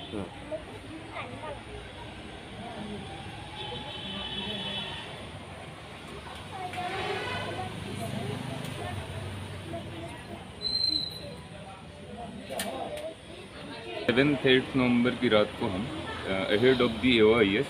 हाँ। 7th-8th नवंबर की रात को हम ahead of the AOIS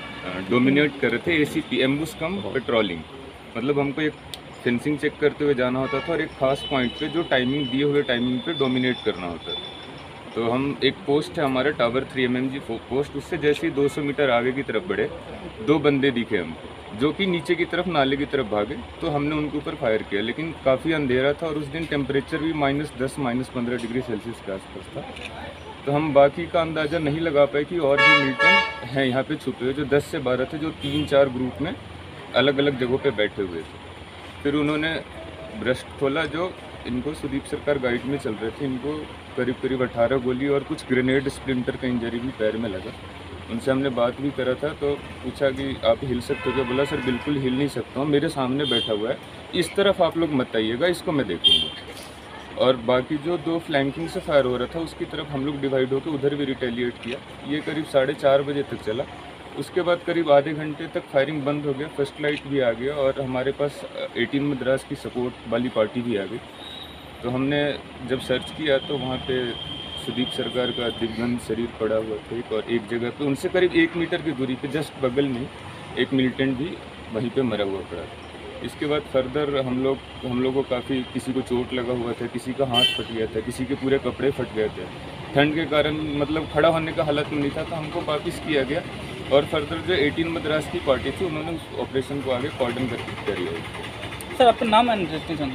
dominate कर रहे थे ACP एम्बुश कम पेट्रोलिंग। मतलब हमको एक फेंसिंग चेक करते हुए जाना होता था और एक खास पॉइंट पे जो टाइमिंग दिए हुए टाइमिंग पे डोमिनेट करना होता था। तो हम एक पोस्ट है हमारा टावर 3 mmG पोस्ट, उससे जैसे ही 200 मीटर आगे की तरफ बढ़े 2 बंदे दिखे हमको जो कि नीचे की तरफ नाले की तरफ भागे। तो हमने उनके ऊपर फायर किया, लेकिन काफ़ी अंधेरा था और उस दिन टेम्परेचर भी -10 -15 डिग्री सेल्सियस के आसपास था। तो हम बाकी का अंदाज़ा नहीं लगा पाए कि और भी मिलिटेंट हैं यहाँ पे छुपे हुए, जो 10 से 12 थे, जो 3-4 ग्रुप में अलग अलग जगहों पे बैठे हुए थे। फिर उन्होंने ब्रस्ट खोला, जो इनको सुदीप सरकार गाइड में चल रहे थे, इनको करीब करीब 18 गोली और कुछ ग्रेनेड स्प्लिंटर का इंजरी भी पैर में लगा। उनसे हमने बात भी करा था, तो पूछा कि आप हिल सकते हो क्या? बोला सर बिल्कुल हिल नहीं सकता हूँ, मेरे सामने बैठा हुआ है, इस तरफ आप लोग मत आइएगा, इसको मैं देखूँगा। और बाकी जो 2 फ्लैंकिंग से फायर हो रहा था उसकी तरफ हम लोग डिवाइड होकर उधर भी रिटेलिएट किया। ये करीब 4:30 बजे तक चला। उसके बाद करीब आधे घंटे तक फायरिंग बंद हो गया, फर्स्ट लाइट भी आ गया और हमारे पास 18 मद्रास की सपोर्ट वाली पार्टी भी आ गई। तो हमने जब सर्च किया तो वहाँ पे सुदीप सरकार का दिग्गज शरीर पड़ा हुआ था और एक जगह पे उनसे करीब 1 मीटर की दूरी पे जस्ट बगल में एक मिलिटेंट भी वहीं पे मरा हुआ पड़ा था। इसके बाद फर्दर हम लोग को काफ़ी, किसी को चोट लगा हुआ था, किसी का हाथ फट गया था, किसी के पूरे कपड़े फट गए थे। ठंड के कारण मतलब खड़ा होने का हालत में नहीं था, तो हमको वापस किया गया और फर्दर जो 18 मद्रास की पार्टी थी उन्होंने उस ऑपरेशन को आगे कॉर्डन करके करी है। सर आपका नाम एंड डेजिग्नेशन?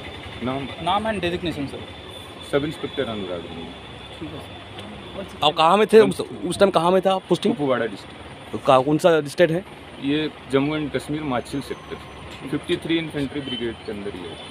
नाम and designation sir? Sub inspector Anurag Ranjan. ठीक है सर। आप कहाँ में थे उस टाइम? कहाँ में था पोस्टिंग? कुपवाड़ा डिस्ट्रिक्ट। तो कौन सा स्टेट है ये? Jammu and Kashmir, Machhil sector 53 infantry brigade के अंदर ही है।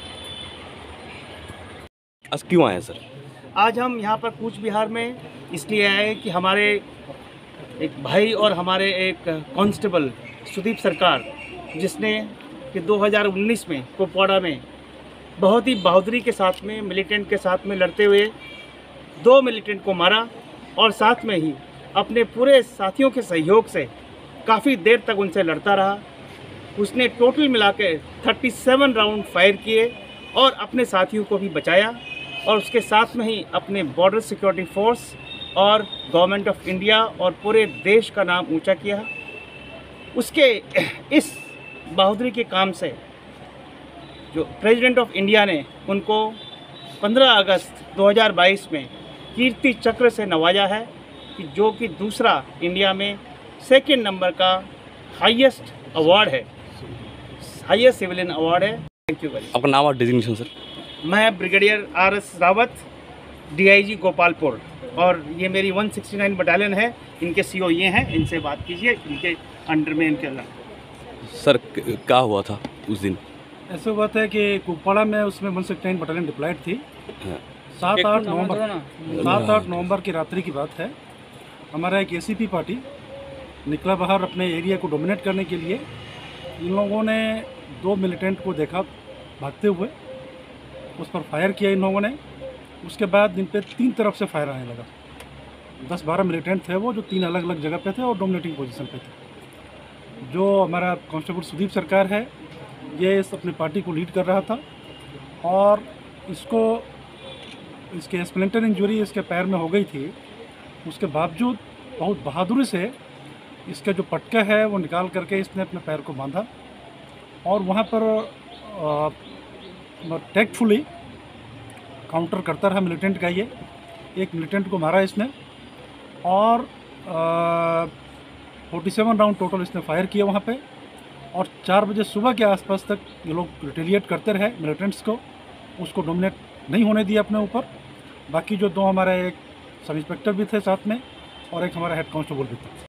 आज क्यों आए सर? आज हम यहाँ पर कूच बिहार में इसलिए आए कि हमारे एक भाई और हमारे एक कांस्टेबल सुदीप सरकार, जिसने कि 2019 में कुपवाड़ा में बहुत ही बहादुरी के साथ में मिलिटेंट के साथ में लड़ते हुए 2 मिलिटेंट को मारा और साथ में ही अपने पूरे साथियों के सहयोग से काफ़ी देर तक उनसे लड़ता रहा। उसने टोटल मिला के 37 राउंड फायर किए और अपने साथियों को भी बचाया और उसके साथ में ही अपने बॉर्डर सिक्योरिटी फोर्स और गवर्नमेंट ऑफ इंडिया और पूरे देश का नाम ऊंचा किया। उसके इस बहादुरी के काम से जो प्रेसिडेंट ऑफ इंडिया ने उनको 15 अगस्त 2022 में कीर्ति चक्र से नवाजा है, कि जो कि दूसरा इंडिया में 2nd नंबर का हाईएस्ट अवार्ड है, हाईएस्ट सिविलियन अवार्ड है। Thank you very much. आपका नाम और डेजिग्नेशन सर? मैं brigadier RS Rawat, DIG Gopalpur, और ये मेरी 169 बटालियन है। इनके CO ये हैं, इनसे बात कीजिए, इनके अंडर में इनके अंदर। सर क्या हुआ था उस दिन? ऐसा बात है कि कुपवाड़ा में उसमें 169 बटालियन डिप्लॉयड थी। हाँ। 7-8 नवंबर की रात्रि की बात है। हमारा एक ACP पार्टी निकला बाहर अपने एरिया को डोमिनेट करने के लिए। इन लोगों ने 2 मिलिटेंट को देखा भागते हुए, उस पर फायर किया इन लोगों ने। उसके बाद इन पे 3 तरफ से फायर आने लगा। 10-12 मिलिटेंट थे वो, जो 3 अलग अलग जगह पे थे और डोमिनेटिंग पोजीशन पे थे। जो हमारा कांस्टेबल सुदीप सरकार है, ये इस अपनी पार्टी को लीड कर रहा था और इसके स्प्लिंटर इंजरी इसके पैर में हो गई थी। उसके बावजूद बहुत बहादुरी से इसका जो पटका है वो निकाल करके इसने अपने पैर को बांधा और वहाँ पर टैक्टफुली काउंटर करता रहा मिलिटेंट का। ये एक मिलिटेंट को मारा इसने और 47 राउंड टोटल इसने फायर किया वहाँ पे। और 4 बजे सुबह के आसपास तक ये लोग रिटेलिएट करते रहे मिलिटेंट्स को, उसको डोमिनेट नहीं होने दिया अपने ऊपर। बाकी जो 2 हमारे एक सब इंस्पेक्टर भी थे साथ में और एक हमारा हेड कांस्टेबल भी था।